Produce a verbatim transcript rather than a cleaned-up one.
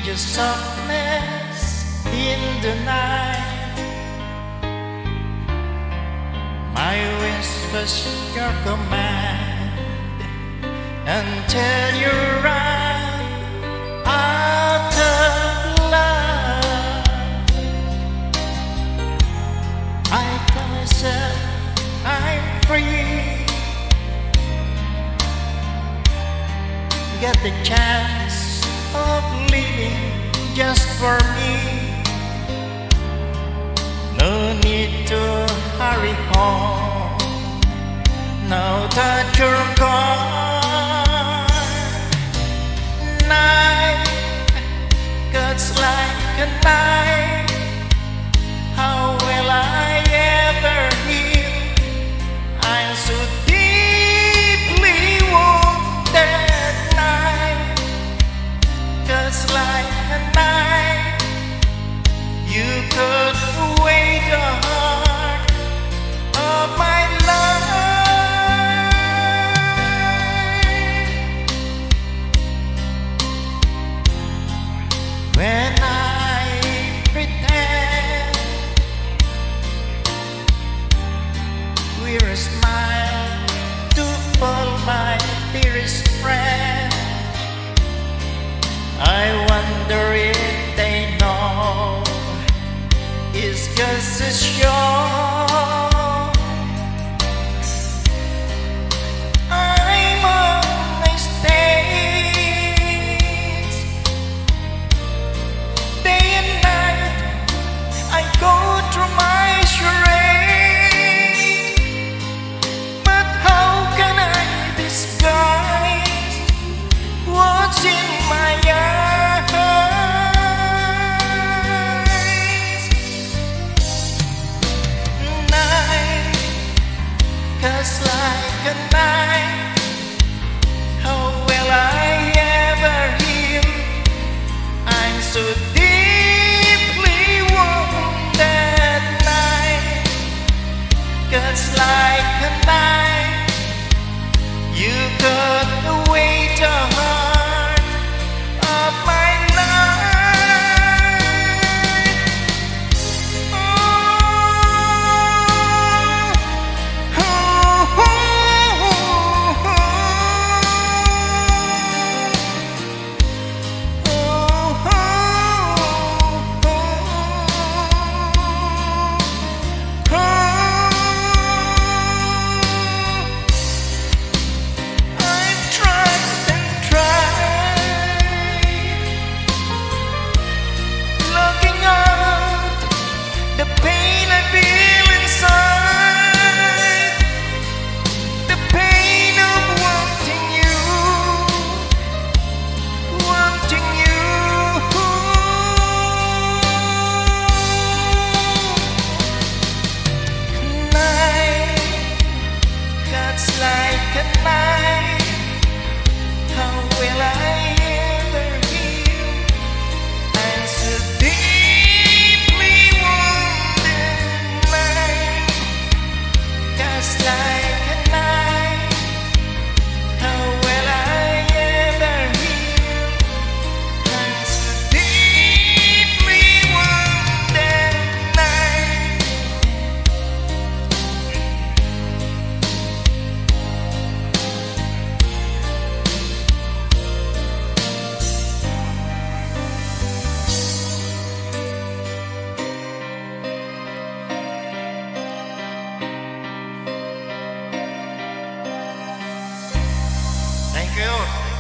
just softness in the night. My whispers your command until you run out of love. I tell myself I'm free, get the chance of living just for me. No need to hurry home now that you're gone. Night cuts like a knife. How will I ever heal? I'm so deeply wounded. Night cuts like a knife. You cut away the heart of my life. When I pretend we're a smile to all my dearest friend, I wonder if they know it's just a show. I'm on my stage, day and night I go through my charade. But how can I disguise what's in my eyes? Night cuts like a knife. How will I ever heal? I'm so deeply wounded. Night cuts like a knife. You cut away the heart of my life. Oh, oh, I've tried and tried, looking out the pain I feel inside, the pain of wanting you, wanting you. Night cuts like a knife. How will I ever heal? I'm so deeply wounded. Night cuts like a knife. How will I ever heal? I'm so deeply wounded. Night. Thank you.